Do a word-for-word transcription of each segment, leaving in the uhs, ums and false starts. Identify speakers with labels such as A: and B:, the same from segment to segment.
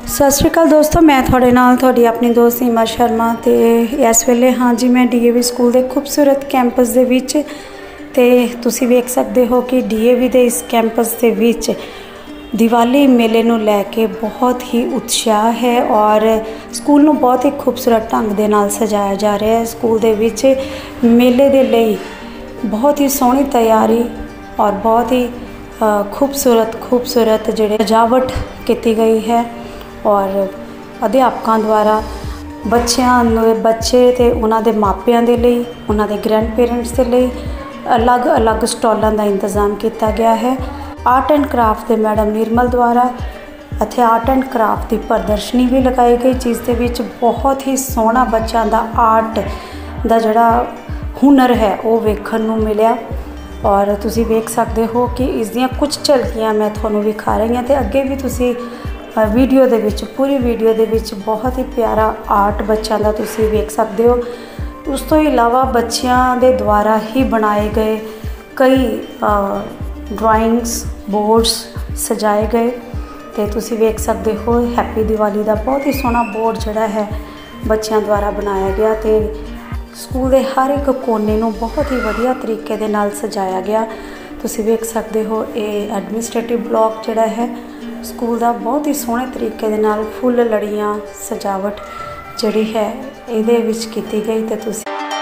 A: सत श्री अकाल दोस्तों, मैं थोड़े नाल थोड़ी अपनी दोस्त सीमा शर्मा ते इस वेले हाँ जी मैं डी ए वी स्कूल के खूबसूरत कैंपस दे विच ते तुसी वेख सकते हो कि डी ए वी दे इस कैंपस दे विच दिवाली मेले नूं लैके बहुत ही उत्साह है और स्कूल नूं बहुत ही खूबसूरत ढंग दे नाल सजाया जा रहा है। स्कूल दे विच मेले दे लई बहुत ही सोहनी तैयारी और बहुत ही खूबसूरत खूबसूरत जिहड़े सजावट की गई है और अध्यापकों द्वारा बच्चों बच्चे ते उन्हां दे मापियां दे लई उन्हां दे ग्रैंड पेरेंट्स दे लई अलग अलग स्टॉलों का इंतज़ाम किया गया है। आर्ट एंड क्राफ्ट के मैडम निर्मल द्वारा इत्थे आर्ट एंड क्राफ्ट की प्रदर्शनी भी लगाई गई, जिस दे विच बहुत ही सोहना बच्चों का आर्ट का जिहड़ा हुनर है वो वेखण नूं मिलिया और तुसी वेख सकते हो कि इसदियां कुछ झलकियां मैं तुहानूं विखा रही हूँ। तो अगे भी तुसी वीडियो दे विच पूरी वीडियो दे विच बहुत ही प्यारा आर्ट बच्चों का तुसी वेख सकते हो। उस तो इलावा बच्चों के द्वारा ही बनाए गए कई ड्राइंग्स बोर्ड्स सजाए गए तो तुसी वेख सकते हो। हैप्पी दिवाली का बहुत ही सोहना बोर्ड जिहड़ा है बच्चों द्वारा बनाया गया तो स्कूल के हर एक कोने नूं बहुत ही वधिया तरीके दे नाल सजाया गया। तुसी वेख सकते हो ये एडमिनिस्ट्रेटिव ब्लॉक जिहड़ा है स्कूल का बहुत ही सोहने तरीके दे नाल फुल लड़ियाँ सजावट जिहड़ी है इहदे विच कीती गई। तो तुसी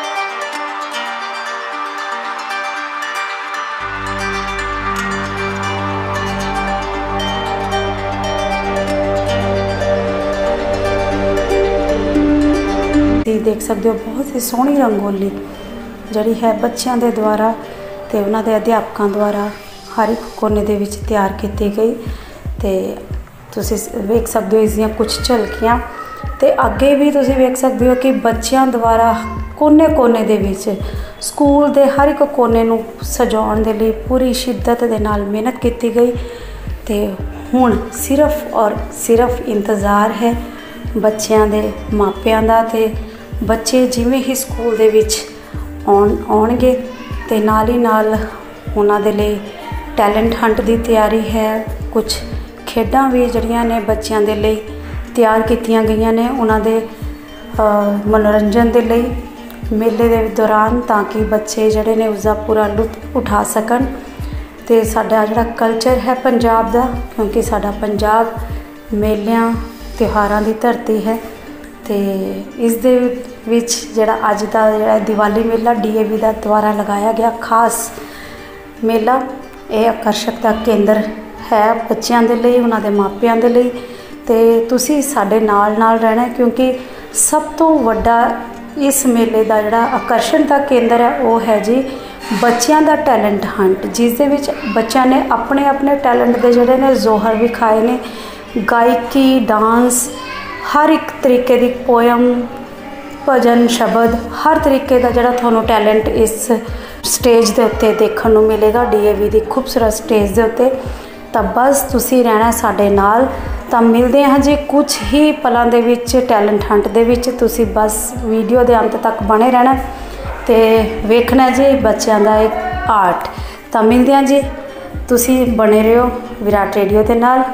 A: देख सकते हो बहुत ही सोहनी रंगोली जिहड़ी है बच्चों के द्वारा तो उन्हां दे अध्यापकों द्वारा हर एक कोने दे विच तैयार की गई। तो तुसी वेख सकते हो इसदियां कुछ झलकियां तो अगे भी तुसी वेख सकते हो कि बच्चों द्वारा कोने कोने दे विच स्कूल के हर एक कोने नूं सजाउण दे लई पूरी शिद्दत दे नाल मेहनत की गई। तो हुण सिर्फ और सिर्फ इंतज़ार है बच्चों के मापियां दा ते बच्चे जिवें ही स्कूल दे विच आउण आउणगे ते नाल ही नाल उन्हां दे लई टैलेंट हंट की तैयारी है। कुछ खेडां भी जिहड़ियां ने बच्चों के लिए तैयार कीतियां गईयां ने उन्हां दे मनोरंजन के लिए मेले के दौरान ताकि बच्चे जिहड़े ने उसका पूरा लुत्फ उठा सकन। तो साडा जिहड़ा कल्चर है पंजाब दा, क्योंकि साडा पंजाब मेलियां त्योहारां दी धरती है तो इस दे विच जिहड़ा अज दा जिहड़ा दिवाली मेला डी ए वी दा द्वारा लगाया गया खास मेला ये आकर्षक का केंद्र है बच्चों के लिए उन्होंने मापियां के लिए। तो तुसी साडे नाल नाल रहना क्योंकि सब तो वड्डा इस मेले का जिहड़ा आकर्षण का केंद्र है वो है जी बच्चों का टैलेंट हंट, जिस दे विच बच्चों ने अपने अपने टैलेंट के जिहड़े ने जोहर विखाए ने। गायकी डांस हर एक तरीके की पोयम भजन शब्द हर तरीके का जिहड़ा तुहानूं टैलेंट इस स्टेज के उत्ते देखने को मिलेगा डी ए वी की खूबसूरत स्टेज के उत्ते। तो बस तुसी रहना साडे नाल। तो मिलते हैं जी कुछ ही पलों दे विच टैलेंट हंट दे विच। तुसी बस वीडियो के अंत तक बने रहना तो वेखना जी बच्चों का एक आर्ट। तो मिलते हैं जी, तुसी बने रहो विराट रेडियो के नाल।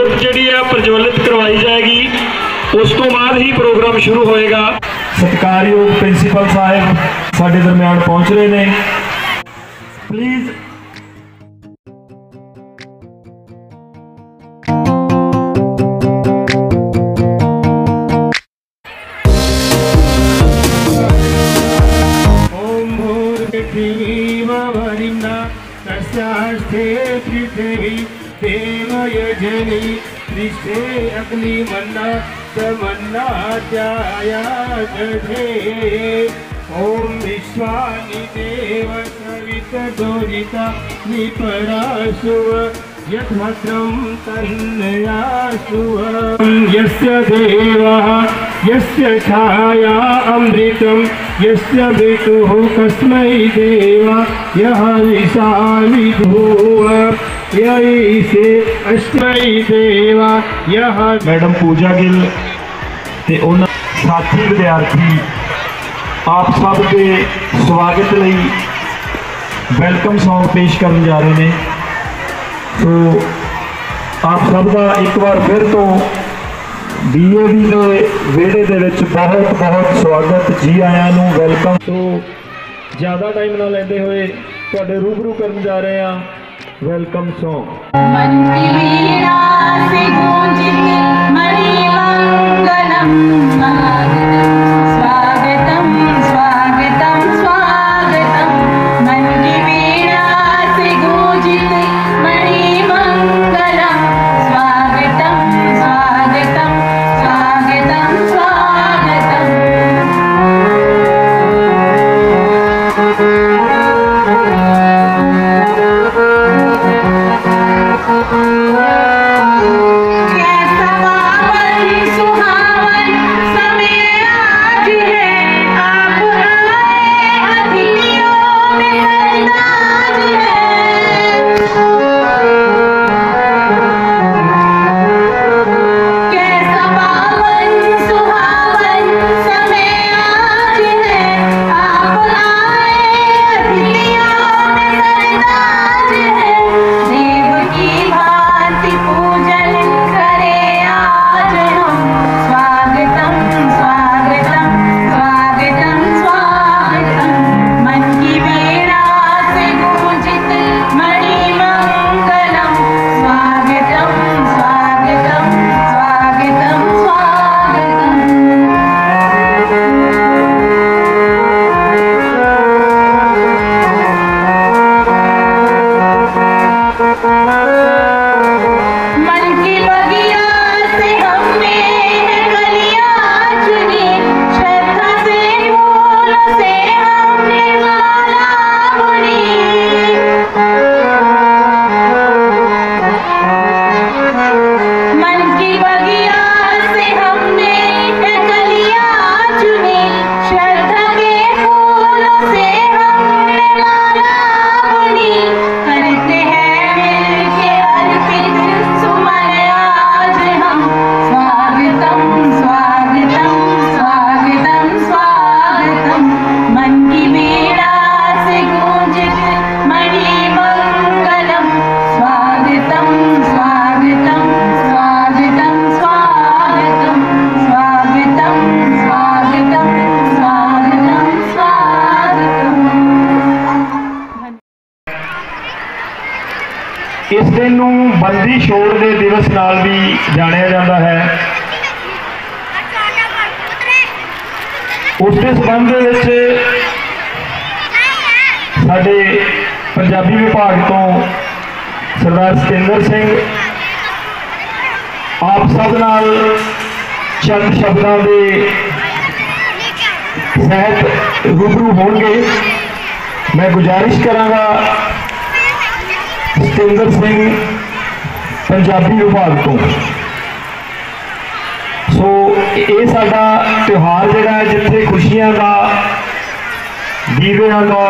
B: जोत जिहड़ी है प्रज्वलित करवाई जाएगी, उस तो बाद ही प्रोग्राम शुरू होएगा। सत्कारयोग प्रिंसीपल साहब साडे दरम्यान पहुंच रहे ने, प्लीज
C: अग्नि मन्ना तमन्ना जाया गढ़े। ओम विश्वानि देव सवित दोरिता विपरासुव यद्भद्रं तन्नयासुव। यस्य देवः यस्य छाया अमृतं यस्य मृतुः कस्मै देव यः विशाविधूव यैसे अस्मै देवा यह।
B: मैडम पूजा गिल ते उन्हां साथी विद्यार्थी आप सब के स्वागत लई वेलकम सॉन्ग पेश करने जा रहे हैं। तो आप सब का एक बार फिर तो डी ए वी के वेड़े दे विच बहुत बहुत स्वागत, जी आयां नूं वेलकम। तो ज़्यादा टाइम ना लेंदे हुए तुहाडे रूबरू करन जा रहे हैं वेलकम सॉन्ग।
D: मन की वीणा से गूंजित मणिमंगलम, स्वागतम स्वागतम स्वागतम। मन की वीणा से गूंजित मणिमंगलम, स्वागतम स्वागतम स्वागतम स्वागतम।
B: इस दिन बंदी छोड़ के दिवस नाल भी जानिया जाता है। उसके संबंध में साडे पंजाबी विभाग तो सरदार सतिंदर सिंह आप सब नाल चंद शब्दों के सहित रूबरू होंगे। मैं गुजारिश करांगा सतिंदर सिंह पंजाबी विभाग तो। सो ये साडा त्यौहार जिहड़ा है जिथे खुशियां का, दीवियां का,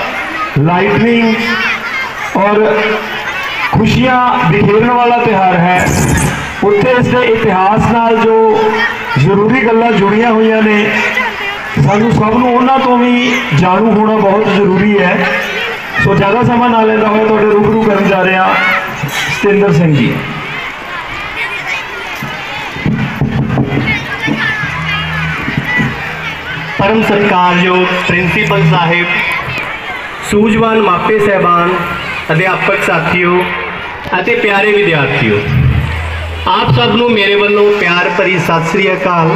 B: लाइटनिंग और खुशियां बिखेरन वाला त्यौहार है, उत्थे इसके इतिहास नाल जो जरूरी गल्लां जुड़ियां हुई ने सानू सब नूं उन्हां तो भी जाणू होना बहुत जरूरी है। सो ज़्यादा समा ना लेंदा होया तुहाडे रूबरू करन जा रहे हैं सतिंदर सिंह जी।
E: परम सत्कारयोग प्रिंसीपल साहिब, सूझवान मापे साहबान, अध्यापक साथियों अते प्यारे विद्यार्थियों, आप सबनों मेरे वालों प्यार भरी सत श्री अकाल।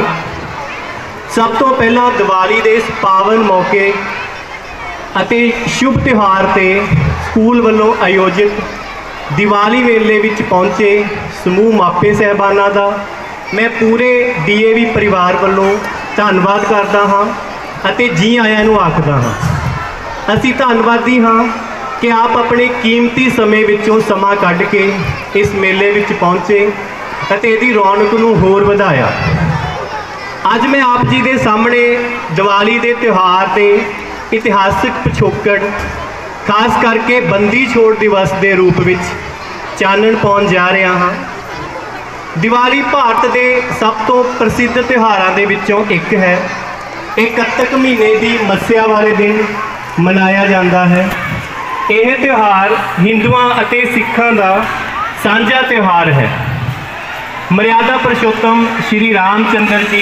E: सब तो पहला दिवाली के इस पावन मौके अते शुभ त्यौहार से स्कूल वालों आयोजित दिवाली मेले विच पहुंचे समूह मापे साहबाना का मैं पूरे डी ए वी परिवार वालों धन्नवाद करता हाँ अते जी आया नूं आखदा हाँ। असीं धन्नवादी हाँ कि आप अपने कीमती समय विचों समा कढ के इस मेले विच पहुंचे अते इहदी रौनक नूं होर वधाया। अज मैं आप जी दे सामने दिवाली दे त्यौहार के इतिहासक पिछोकड़ खास करके बंदी छोड़ दिवस के रूप में चानण पाउण जा रहा हाँ। दिवाली भारत के सब तो प्रसिद्ध त्यौहारों के विचों एक है। एक कत्तक महीने की मस्या वाले दिन मनाया जाता है। यह त्यौहार हिंदुओं और सिखों का साझा त्यौहार है। मर्यादा पुरुषोत्तम श्री रामचंद्र जी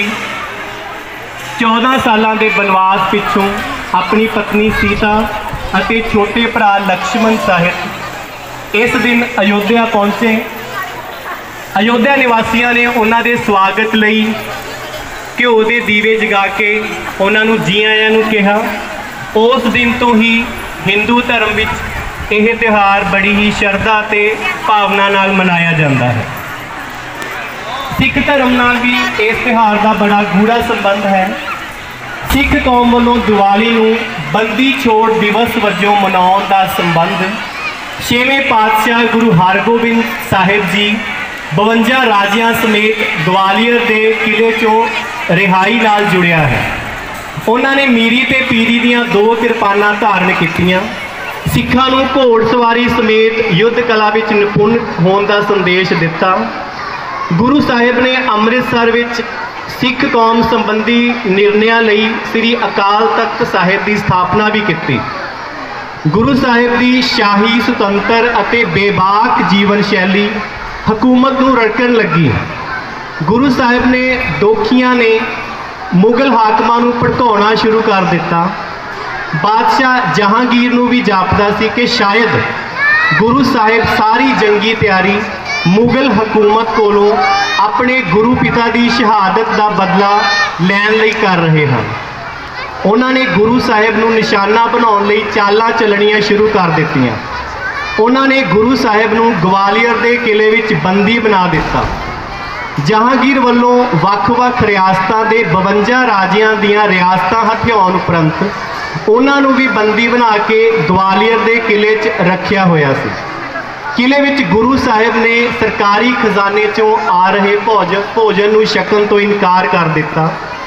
E: चौदह सालों के बनवास पिछों अपनी पत्नी सीता और छोटे भरा लक्ष्मण सहित इस दिन अयोध्या पहुँचे। अयोध्या निवासियों ने उन्होंने स्वागत लई घ्यो के दीवे जगा के उन्होंने जी आया नूं कहा। उस दिन तो ही हिंदू धर्म विच यह त्यौहार बड़ी ही श्रद्धा ते भावना नाल मनाया जाता है। सिख धर्म नाल भी इस त्यौहार का बड़ा गूढ़ा संबंध है। सिख कौम वालों दिवाली नूं बंदी छोड़ दिवस वजों मनाउण दा संबंध छेवें पातशाह गुरु हरगोबिंद साहिब जी बवंजा राजियां समेत ग्वालियर के किले चों रिहाई नाल जुड़िया है। उन्होंने मीरी ते पीरी दियां दो किरपानां धारण कीतियां। सिखां नूं घोड़सवारी समेत युद्ध कला विच निपुण होने का संदेश दिता। गुरु साहिब ने अमृतसर विच सिख कौम संबंधी निर्णयां लई श्री अकाल तख्त साहिब की स्थापना भी की। गुरु साहिब की शाही सुतंत्र अते बेबाक जीवन शैली हुकूमत नूं रड़कण लगी। गुरु साहिब ने दोखियां ने मुगल हाकमां नूं भड़काउणा शुरू कर दिता। बादशाह जहांगीर नूं भी जापदा सी कि शायद गुरु साहिब सारी जंगी तैयारी मुगल हुकूमत कोलों अपने गुरु पिता की शहादत का बदला लैण लई कर रहे हैं। उन्होंने गुरु साहिब नूं निशाना बनाउण लई चालां चलणियां शुरू कर दित्तियां। उन्होंने गुरु साहिब नूं ग्वालियर के किले विच बंदी बना दिता। जहांगीर वालों वख-वख रियासतां दे बवंजा राजियां दियां रियासतां हथियाउण उपरंत उन्होंने भी बंदी बना के ग्वालियर के किले च रखिया होया सी। किले विच गुरु साहिब ने सरकारी खजाने चों आ रहे भोजन भोजन नूं छकण तो इनकार कर दिता।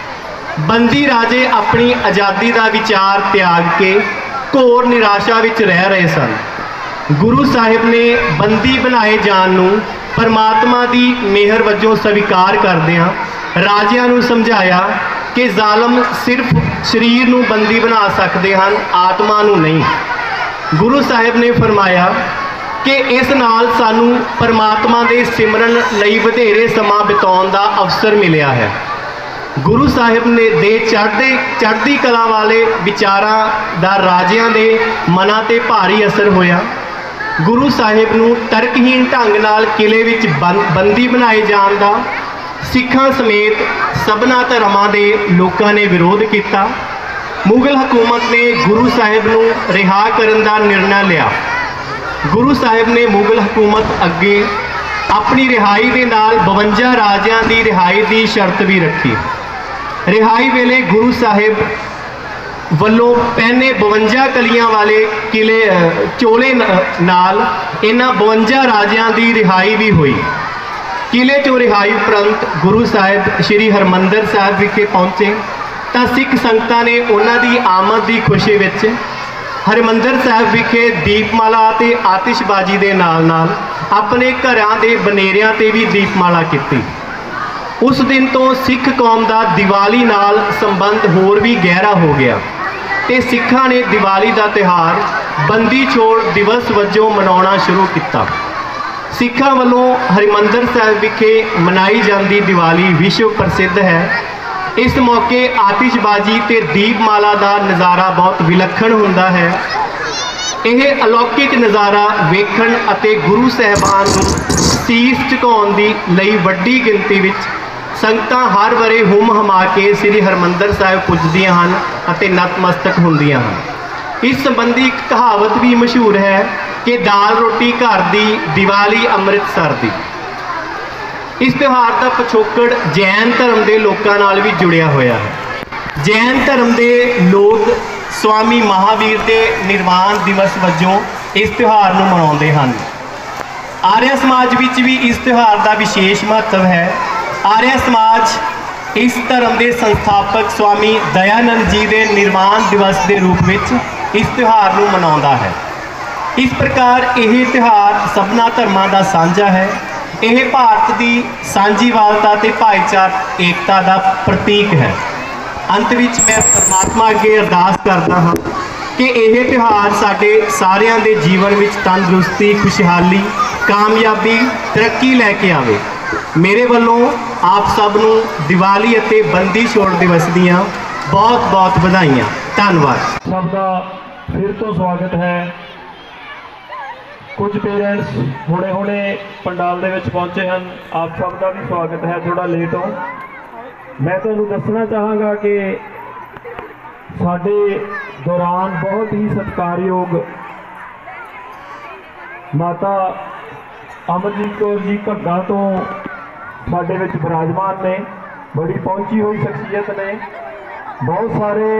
E: बंदी राजे अपनी आज़ादी का विचार त्याग के घोर निराशा विच रह रहे सन। गुरु साहिब ने बंदी बनाए जान नूं परमात्मा की मेहर वजों स्वीकार करदियां राजियां नूं समझाया कि जालम सिर्फ शरीर नूं बंदी बना सकते हैं, आत्मा नूं नहीं। गुरु साहिब ने फरमाया कि इस नाल सानू परमात्मा के सिमरन लई वधेरे समा बिताउण दा अवसर मिलिया है। गुरु साहिब ने दे चढ़ते चढ़ती कला वाले विचारां दा राजियां दे मनां ते भारी असर होया। गुरु साहिब नूं तर्कहीन ढंग नाल किले विच बंदी बनाए जाण दा सिखां समेत सबना धर्मां दे लोकां ने विरोध किया। मुगल हुकूमत ने गुरु साहिब नूं रिहा करन दा निर्णय लिया। गुरु साहिब ने मुगल हुकूमत अगे अपनी रिहाई के नाल बवंजा राजियां की रिहाई की शर्त भी रखी। रिहाई वेले गुरु साहिब वलों पहने बवंजा कलियां वाले किले चोले नाल इन्हां बवंजा राजियां की रिहाई भी हुई। किले चों रिहाई उपरंत गुरु साहिब श्री हरमंदर साहिब विखे पहुँचे तो सिख संगतां ने उन्हां दी आमद की खुशी विच हरमंदर साहिब विखे दीपमाला ते आतिशबाजी के नाल नाल अपने घरां दे बनेरियां ते भी दीपमाला की। उस दिन तो सिख कौम का दिवाली नाल संबंध होर भी गहरा हो गया ते सिखां ने दिवाली का त्यौहार बंदी छोड़ दिवस वजों मनाउणा शुरू किया। सिखां वालों हरिमंदर साहिब विखे मनाई जाती दिवाली विश्व प्रसिद्ध है। इस मौके आतिशबाजी ते दीपमाला का नज़ारा बहुत विलक्षण हुंदा है। यह अलौकिक नज़ारा वेखण अते गुरु साहिबान नूं सीस झुकाउण दी लई वड्डी गिनती विच संगतां हर वरे हुम हमा के श्री हरमंदर साहिब पुजदियां हन अते नतमस्तक हुंदियां हन। इस संबंधी एक कहावत भी मशहूर है कि दाल रोटी घर दी, दिवाली अमृतसर दी। इस त्यौहार का पिछोकड़ जैन धर्म के लोगों नाल भी जुड़िया होया है। जैन धर्म के लोग स्वामी महावीर के निर्वाण दिवस वजों इस त्यौहार नूं मनाउंदे हन। आर्य समाज विच भी इस त्यौहार का विशेष महत्व है। आर्य समाज इस धर्म के संस्थापक स्वामी दयानंद जी के निर्वाण दिवस के रूप में इस त्यौहार नूं मनाउंदा है। इस प्रकार यह त्यौहार सबना धर्मां का साझा है। यह भारत की सांझीवालता ते भाईचार एकता का प्रतीक है। अंत विच मैं परमात्मा अगे अरदास करता हाँ कि यह त्यौहार साडे सारियां दे जीवन में तंदुरुस्ती, खुशहाली, कामयाबी, तरक्की लैके आवे। मेरे वालों आप सब नूं दिवाली अते बंदी छोड़ दिवस दियां बहुत बहुत बधाइयां। धन्यवाद।
B: सबका फिर तो स्वागत है। कुछ पेरेंट्स हुणे हुणे पंडाल दे विच पहुंचे हैं, आप सबका भी स्वागत है। थोड़ा लेट हो, मैं तुहानूं दसना चाहांगा कि साडे दौरान बहुत ही सत्कारयोग माता अमरजीत कौर जी घग्गा तो साडे विच विराजमान ने, बड़ी पहुंची हुई शख्सियत ने। बहुत सारे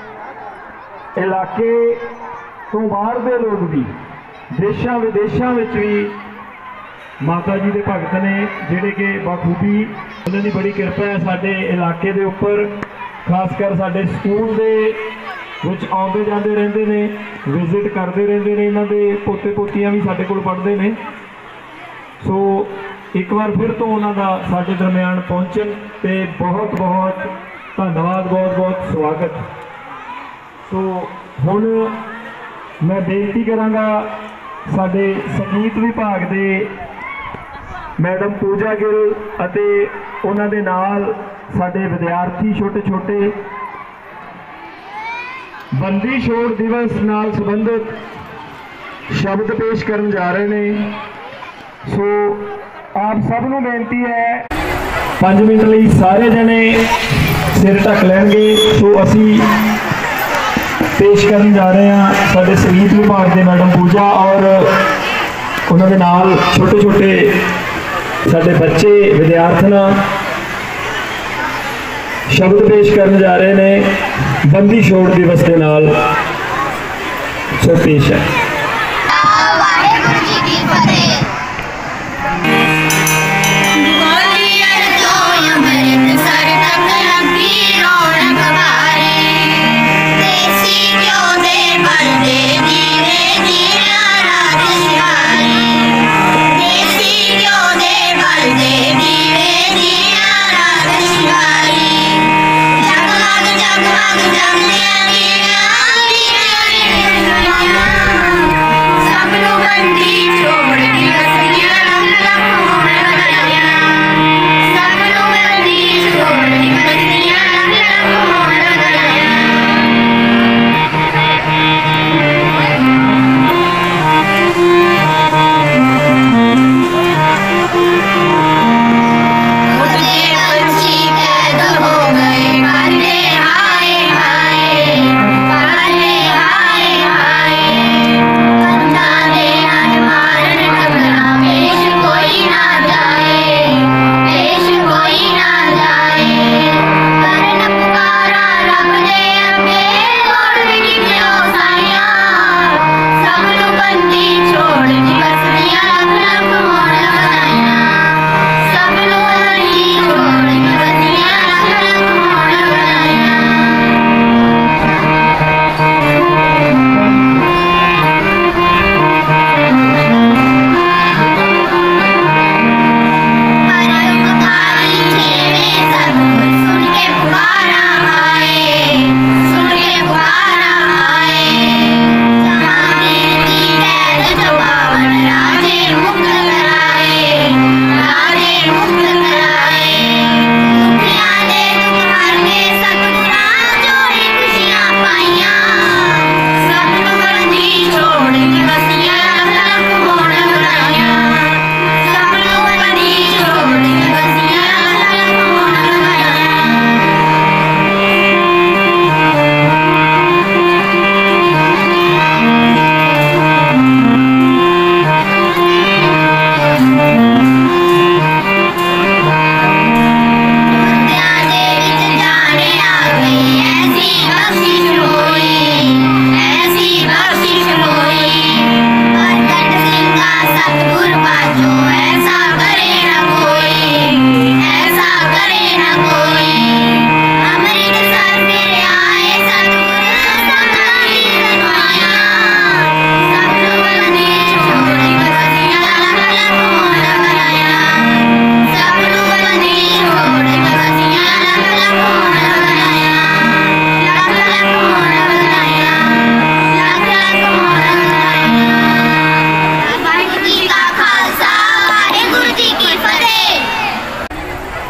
B: इलाके तो बाहर दे लोग भी, देशों विदेशों में भी माता जी के भगत ने जिहड़े कि बखूबी उन्हों की बड़ी कृपा है साडे इलाके दे उपर, खासकर साडे स्कूल दे विच आउंदे जांदे रहिंदे ने, विजिट करते रहते हैं। इन्हां दे पोते पोतियां भी साडे कोल पढ़ते हैं। सो एक बार फिर तो उन्हां दा साडे दरम्यान पहुंचण ते बहुत बहुत धन्यवाद, बहुत बहुत स्वागत। सो हुण मैं बेनती करांगा साडे संगीत विभाग दे मैडम पूजा गिल अते उन्हां दे नाल साडे विद्यार्थी छोटे छोटे बंदी छोड़ दिवस नाल संबंधित शब्द पेश करन जा रहे हैं। सो आप सब नूं बेनती है पाँच मिनट लई सारे जने सिर ढक लैणगे। सो असी पेश करन जा रहे हैं साडे संगीत विभाग के मैडम पूजा और उन्होंने नाल छोटे छोटे साडे बच्चे विद्यार्थना शब्द पेश करन जा रहे हैं बंदी छोड़ दिवस के नाल। सो पेश है।
D: जगमग जगमग जगमग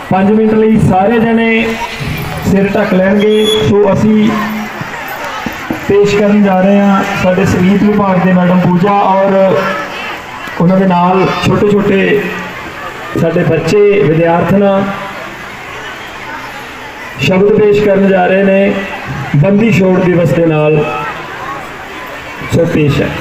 B: पाँच मिनट लिए सारे जने सिर ढक लैणगे। सो असी पेश करन जा रहे हैं साडे संगीत विभाग के मैडम पूजा और उन्होंने नाल छोटे छोटे साडे बच्चे विद्यार्थना शब्द पेश करने जा रहे हैं बंदी छोड़ दिवस के नाल। सो पेश है।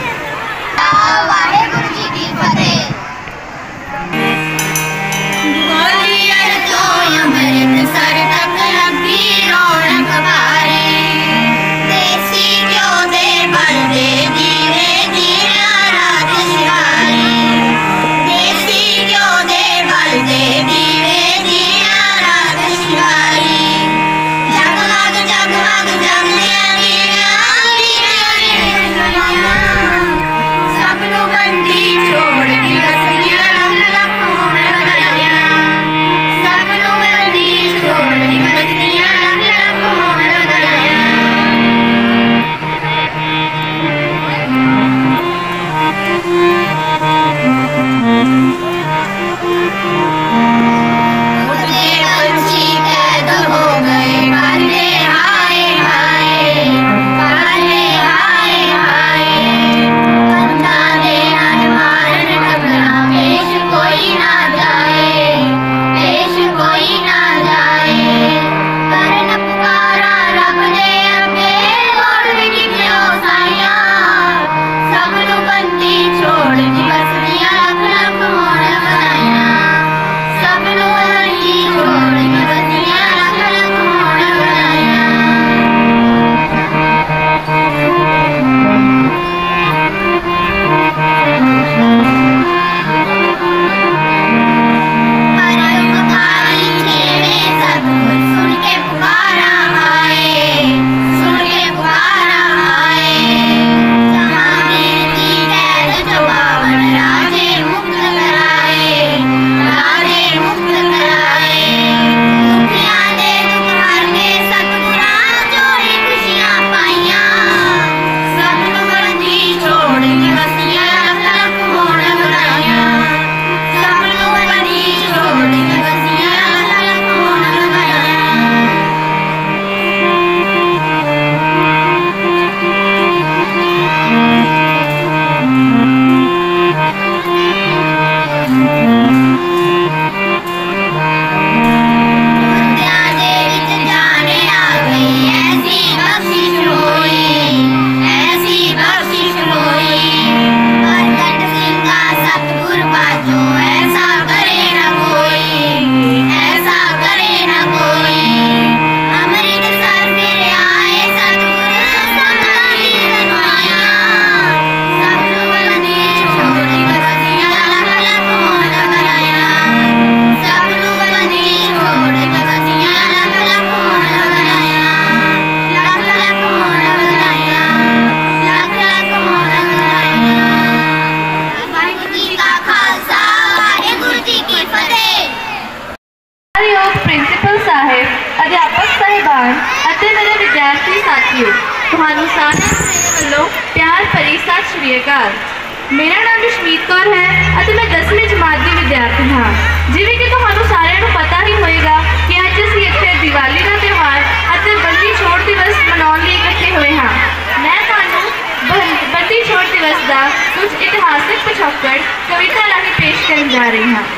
F: मेरा नाम जसमीत कौर है और मैं दसवीं जमात की विद्यार्थी हाँ। जिवें कि तुहानू सारिਆਂ ਨੂੰ पता ही होएगा कि अज असीं इत्थे दिवाली का त्यौहार और बंदी छोड़ दिवस मनाउण लई इकट्ठे होए हाँ। मैं तुहानू बंदी छोड़ दिवस का कुछ इतिहासिक पिछोकड़ कविता राही पेश करन जा रही हाँ।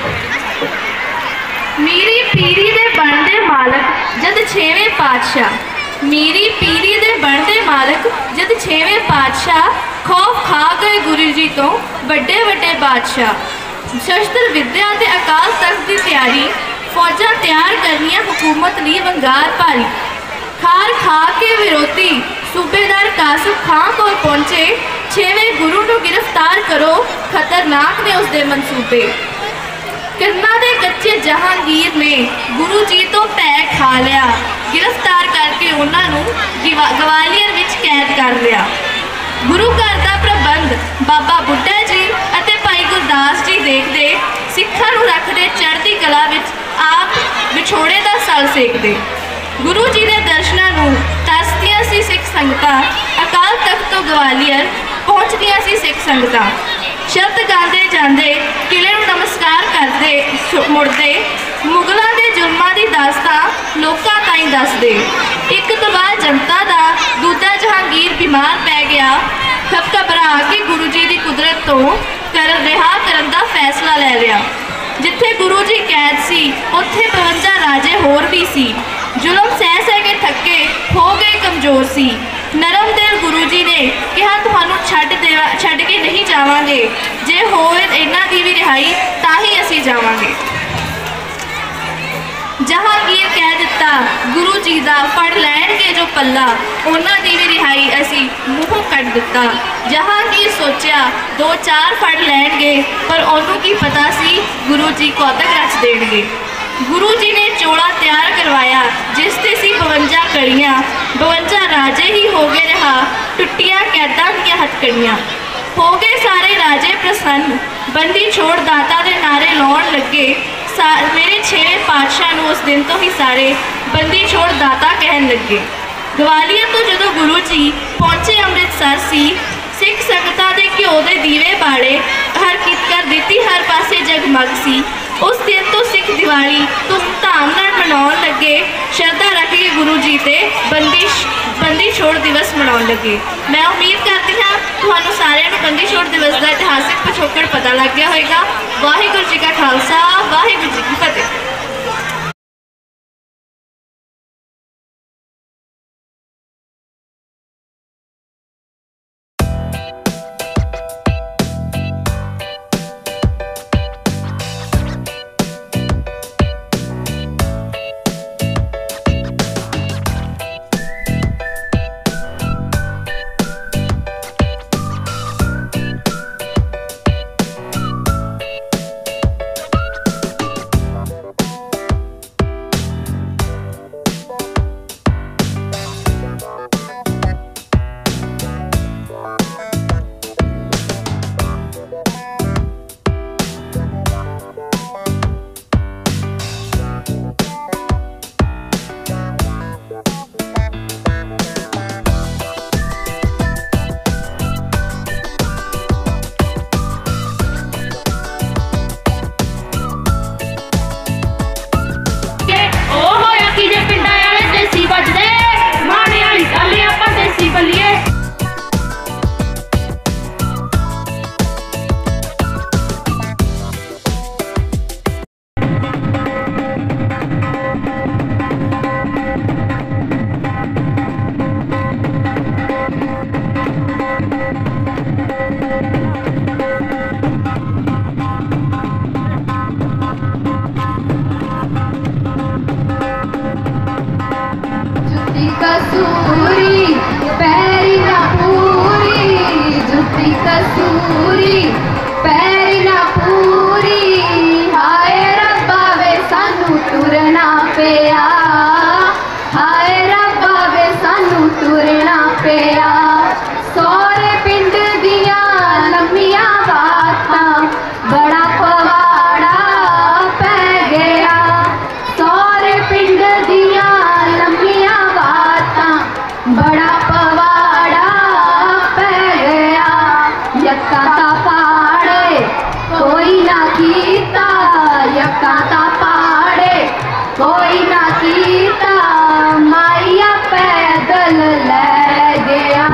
F: मेरी पीढ़ी दे बनदे मालक जद छेवें पातशाह, मेरी पीढ़ी दे बनदे मालक जद छेवें पातशाह, खौफ खा गए गुरु जी तो बड़े बड़े बादशाह। शस्त्र विद्या ते अकाल तख्त की तैयारी, फौजा तैयार करनिया हुकूमत ली वंगार भारी। खार खा के विरोधी सूबेदार कासिम खां को पहुंचे, छेवें गुरु को गिरफ्तार करो खतरनाक ने उसके मनसूबे। किरना दे कच्चे जहांगीर ने गुरु जी तो भै खा लिया, गिरफ्तार करके उन्होंने गवालियर विच कैद कर लिया। गुरु घर का प्रबंध बाबा बुड्ढा जी और भाई गुरदास जी देखते, सिखां नूं रखते चढ़ती कला विच आप विछोड़े का सल सेकते। गुरु जी के दर्शनों नूं तरसदियां सी सिख संगतां, अकाल तख्त तो गवालियर पहुँचदियां सी सिख संगतां। शब्द गाते जाते किले नूं नमस्कार करते मुड़ते, मुगलों के जुल्मां लोकां ताईं दस दे। एक तबाह जनता दा दूजा जहांगीर बीमार पै गया। घबरा के गुरु जी की कुदरत तो कर रिहा करन दा फैसला ले लिया। जिथे गुरु जी कैद सी उत्थे बवंजा राजे होर भी सी। जुल्म सह सह के थके हो गए कमजोर सी। नरम दिल गुरु जी ने कहा तुहानू छड्ड देवा छड्ड के नहीं जावांगे, जे होए इन्हां दी भी रिहाई तां ही असीं जावांगे। जहांगीर कह दिता गुरु जी का फड़ लैणगे जो पल्ला, उन्हां दी भी रिहाई असी मूँह कट दिता। जहांगीर सोचा दो चार फड़ लैणगे, पर उन्होंने की पता सी गुरु जी कौतक रच देणगे। गुरु जी ने चोला तैयार करवाया जिस ते सी बवंजा कड़ियाँ। बवंजा राजे ही हो गए रहा, टुटियां कैदां दियां हथकड़ियां। हो गए सारे राजे प्रसन्न, बंदी छोड़ दाता दे नारे लाउण लगे। मेरे छेवें पातशाह नूं उस दिन तो ही सारे बंदी छोड़ दाता कहन लगे। ग्वालियर तो जदों गुरु जी पहुंचे अमृतसर सी, सिख संगतां दे घिओ दे दीवे बाड़े हर कित कर दिती, हर पासे जगमग सी। उस दिन तो सिख दिवाली धूमधाम नाल मनाउण लगे। श्रद्धा रख के गुरु जी ते बंदी बंदी छोड़ दिवस मनाउण लगे। मैं उम्मीद करती हाँ तुहानू सारिआं नूं बंदी छोड़ दिवस का इतिहासिक पिछोकड़ पता लग गया होगा। वाहिगुरू जी का खालसा, वाहिगुरू जी की फतेह।
D: कसूरी पैरी ना पूरी, जुती कसूरी पैरी ना पूरी। हाय रब्बा वे सानू तुरना पिया, हाय रब्बा वे सानू तुरना पिया। सौरे पिंड दिया लम्मियां बातां बड़ा पवाड़ा पै गया। सौरे पिंड दिया लम्मियां बातां बड़ा पवाड़ा पै गया। यक्का ता पाड़े कोई ना कीता, यक्का ता पाड़े कोई ना कीता। माइया पैदल ले गया,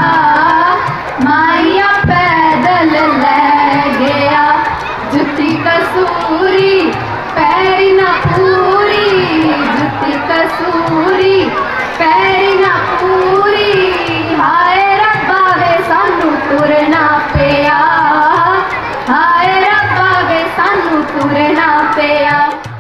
D: माइया पैदल ले गया। जुती कसूरी पैरी ना पूरी, जुती कसूरी पैरी ना पूरी। हाय रब्बा वे सानू तुरना पिया, हाय रब्बा वे सानू तुरना पिया।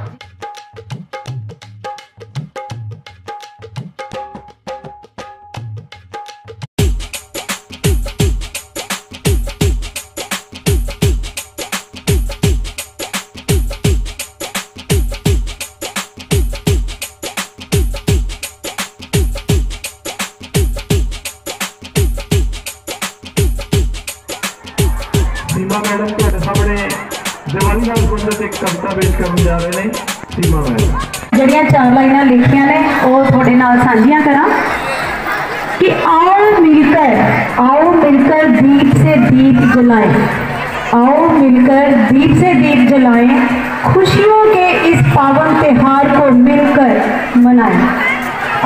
B: सीमा मैडम ਤੁਹਾਡੇ ਸਾਹਮਣੇ ਦੀਵਾਲੀ ਨਾਲ ਸੰਬੰਧਿਤ ਇੱਕ ਕਵਿਤਾ ਪੇਸ਼ ਕਰਨ ਜਾ ਰਹੇ ਨੇ। सीमा मैडम
G: ਜਿਹੜੀਆਂ ਚਾਰ ਲਾਈਨਾਂ ਲਿਖੀਆਂ ਨੇ ਉਹ ਤੁਹਾਡੇ ਨਾਲ ਸਾਂਝੀਆਂ ਕਰਾਂ कि आओ मिलकर, आओ मिलकर दीप से दीप जलाएं, आओ मिलकर दीप से दीप जलाएं, खुशियों के इस पावन त्योहार को मिलकर मनाएं।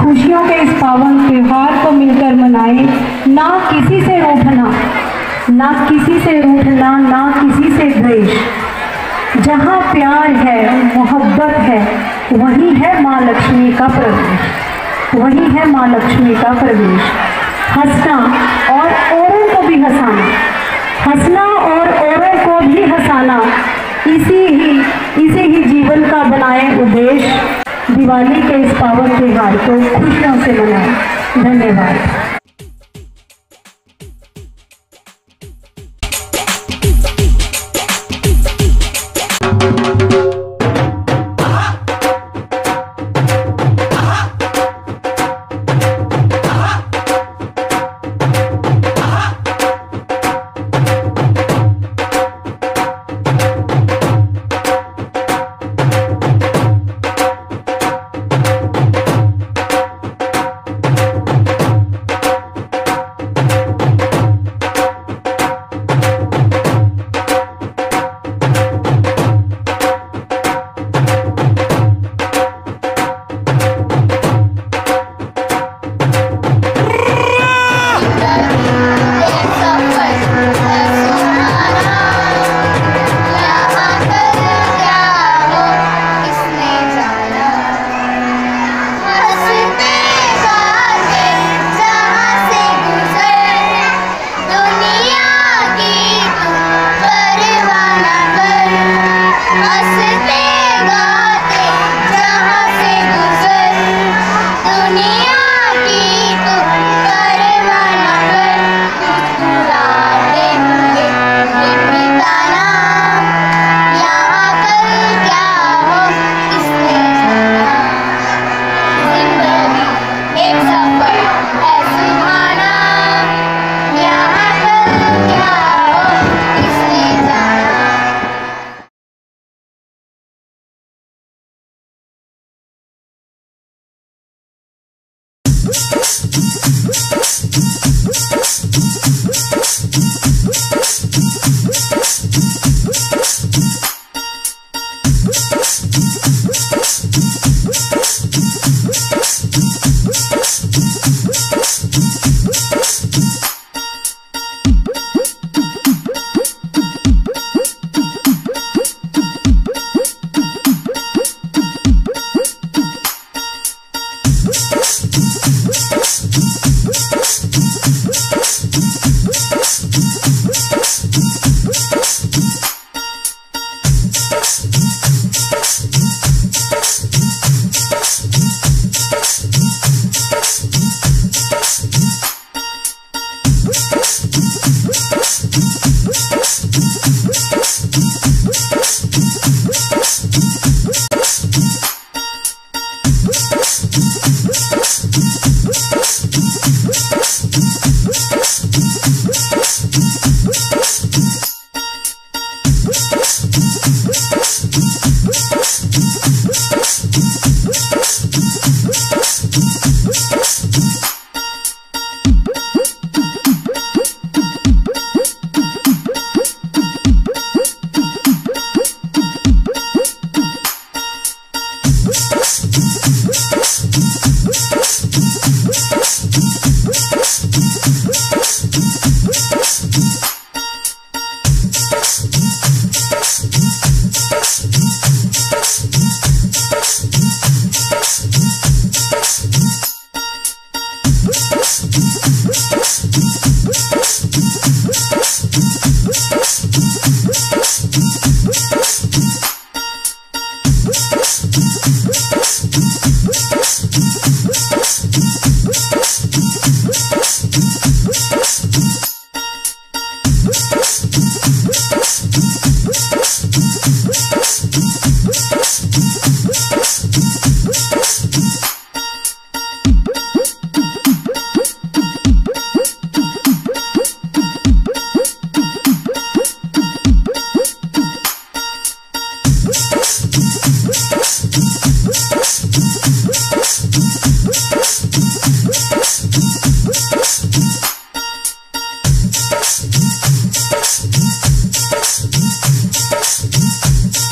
G: खुशियों के इस पावन त्योहार को मिलकर मनाएं। ना किसी से रूठना, ना किसी से रूठना, ना किसी से द्वेष। जहाँ प्यार है, मोहब्बत है, वही है माँ लक्ष्मी का प्रवेश, वही है माँ लक्ष्मी का प्रवेश। हंसना और औरों को भी हंसाना, हंसना और औरों को भी हंसाना, इसी ही इसे ही जीवन का बनाए उद्देश्य। दिवाली के इस पावन त्योहार को खुशियों से मनाएं। धन्यवाद।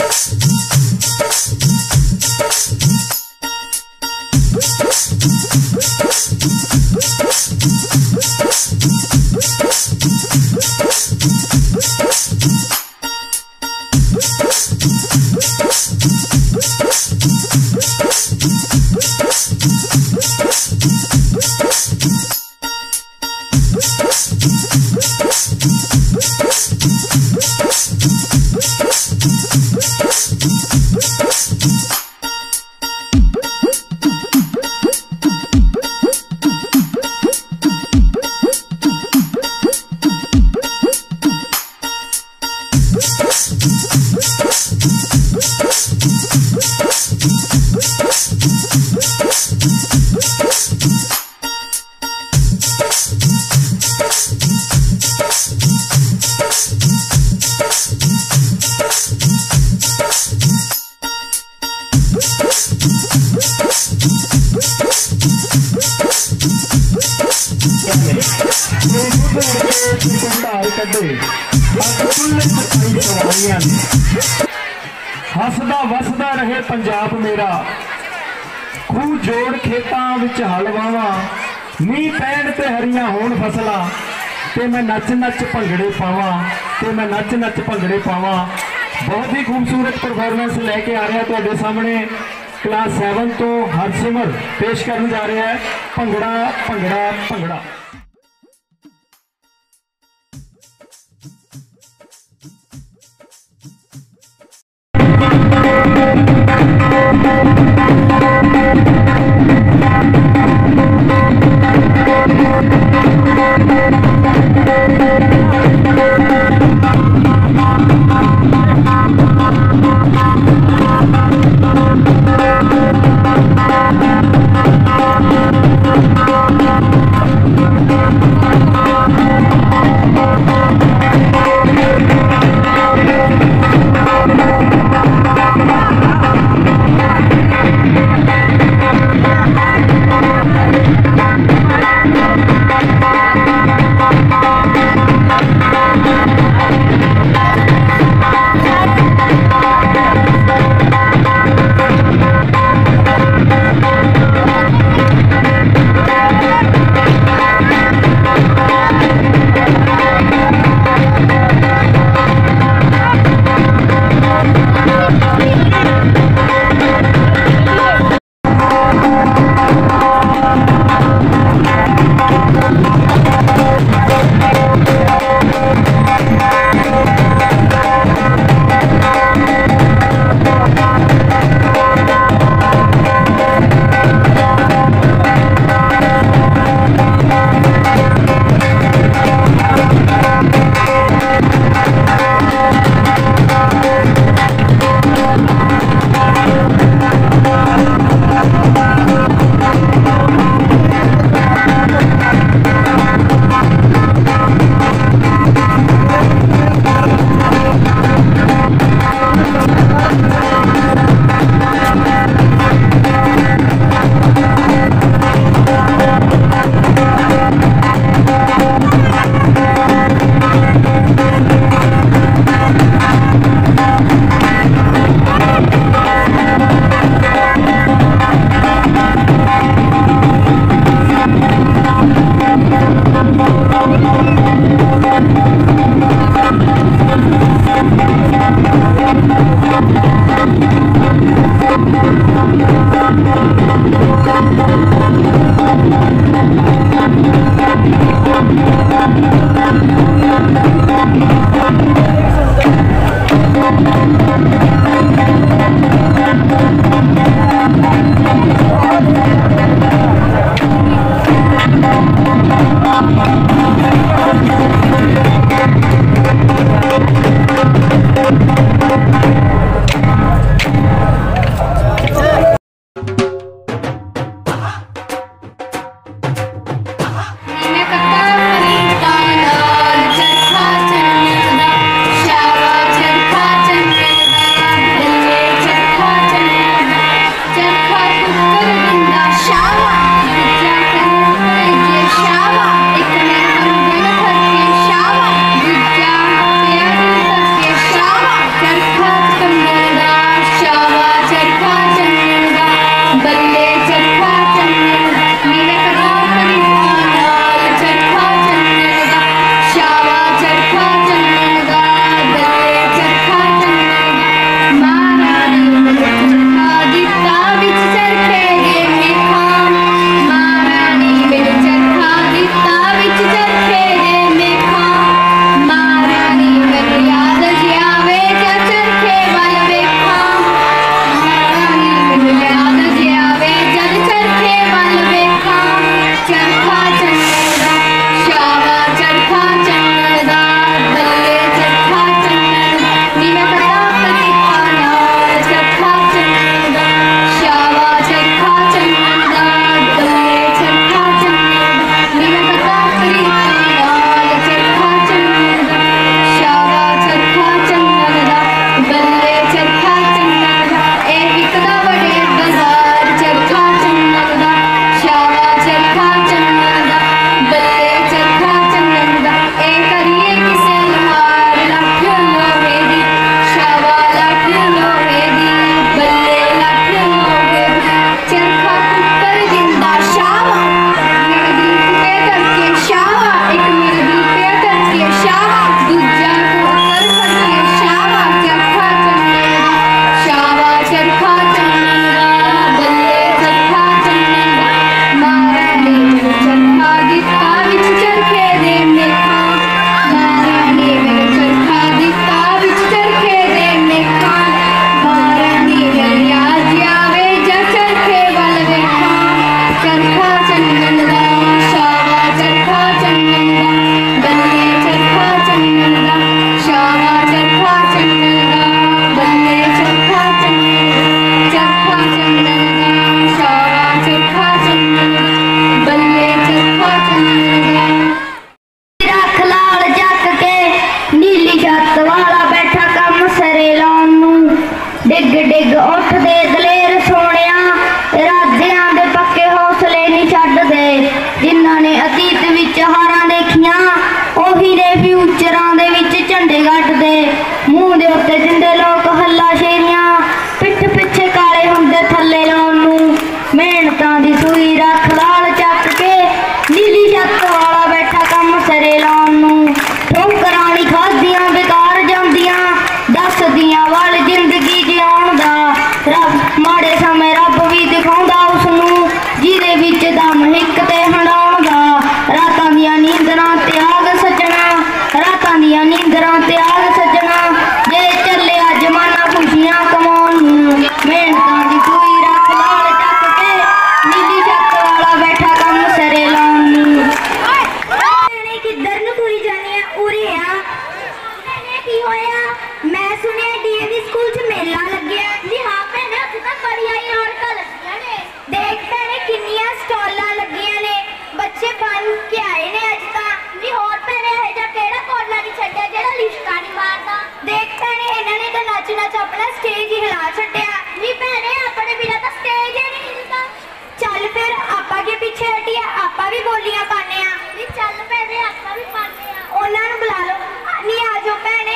H: Thank you.
B: हसदा वसदा रहे पंजाब मेरा, खूह जोड़ खेतां विच हल वावां, मीह पैण ते हरियां होण फसलां, ते मैं नच नच भंगड़े पावां, ते मैं नच नच भंगड़े पावां। बहुत ही खूबसूरत परफॉर्मेंस लैके आ रहा है तुहाडे सामने। क्लास सैवन तो हरसिमर पेश करने जा रहा है भंगड़ा भंगड़ा भंगड़ा।
F: दिता विच चरखे गे
H: मिनटां दी सूई रख लाल चक के नीली छत वाला बैठा कम सरे लाउण नूं ठोकरां नी खादियां बेकार जांदियां दसदियां वाल जिंदगी जिउण दा रब माड़े समय रब भी दिखाउंदा उसनूं जिहदे विच दम हिक ते हंडाउण दा रातां दियां नींदरां त्याग सजना रातां दियां नींदरां त्याग सजना जे चलिया जमाना खुशियां कमाउण नूं मेहनतां दी सूई रख लाल चक के नीली छत वाला बैठा कम सरे लाउण नूं किधर नूं तुरी जानी है उरे आ की होया मैं सुनिया डीएवी स्कूल च मेला लग्या जी हां भैने उत्थे तां बड़ी आई रौनकां लगियां ने देख भैने किन्नियां स्टॉलां लगियां ने बच्चे बन के आए ने अज तां जी होर भैने है जा केड़ा कोला नहीं छड्डिया जेड़ा लिशका नहीं मारदा देख भैने इन्हां ने तां नच नच अपना स्टेज ही हिला छड्डिया जी भैने अपने बिना तां स्टेज ही नहीं हिलदा चल फिर आपां के पीछे हटिया आपां भी बोलियां पाने आ जी चल भैने आपां भी पाने आ उन्हां नूं बुला लो नी आ जाओ भैने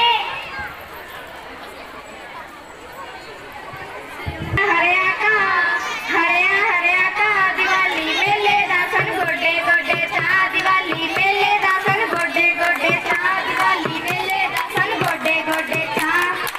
H: हरिया का हरिया हरिया का दिवाली मेले दा सन गोडे गोडे चा दिवाली मेले दा सन गोडे गोडे चा दिवाली मेले दा सन गोडे गोडे चा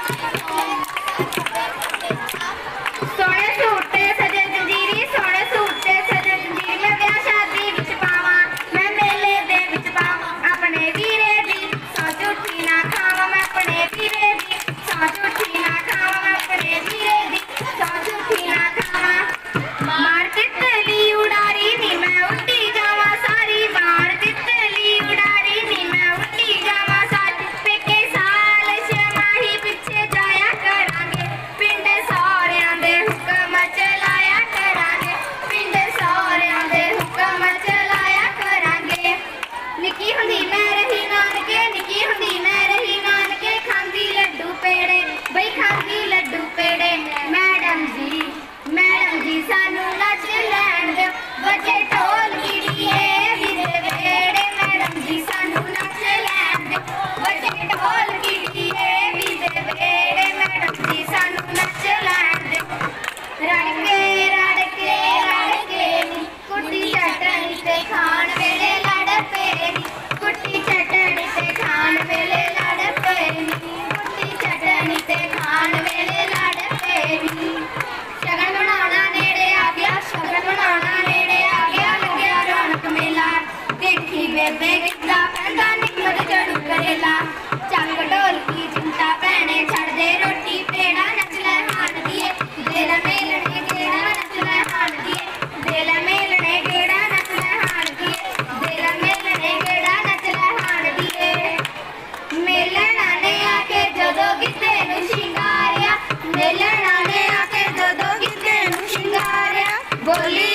H: सोने सूटे सजे जंजीरी सोने सूटे सजे जंजीरी मैं ब्याह शादी विच पावां मैं मेले दे विच पावां अपने वीरे दी सौ झूठी ना खावां मैं अपने वीरे दी सौ झूठी ना खावां मैं अपने वीरे दी सौ झूठी ना खावां मार तितली उड़ारी नी मैं उड्डी जावां सारी मार तितली उड़ारी नी मैं उड्डी जावां सारी पेके साल छमाही पिछे जाया करांगे पिंड सौरियां दे हुक्म चलाया करांगे पिंड सौरियां दे हुक्म चलाया करांगे निक्की हुंदी मैं रही नानके निक्की हुंदी मैं रही नानके खांदी लड्डू पेड़े बई खांदी लड्डू पेड़े मैडम जी मैडम जी सानू नच लैण दे बजे ढोल कीड़िए विदे वेड़े मैडम जी सानू नच लैण दे बजे ढोल कीड़िए विदे वेड़े मैडम जी सानू नच लैण दे रड़के रड़के रड़के नी कुट्टी चटनी ते खाण वेले लड़ पे नी कुट्टी चटनी ते खाण वेले लड़ पे नी कुट्टी चटनी ते खाण वेले लड़ पे नी शगन बनाना नेड़े आ गया शगन बनाना नेड़े आ गया लग्या रौनक मेला देखी बेबे गिद्दा पैंदा निकमत जड़ू करेला चंग ढोल की चिंता भैने छड़ दे रोटी पेड़ा नच लै हान दिए दिल मेलने गेड़ा नच लै हान दिए दिल मेलने गेड़ा नच लै हान दिए दिल मेलने गेड़ा नच लै हान दिए मेलना ने आके जदों गिद्दे नूं शिंगारिया मेलना ने आके जदों गिद्दे नूं शिंगारिया बोली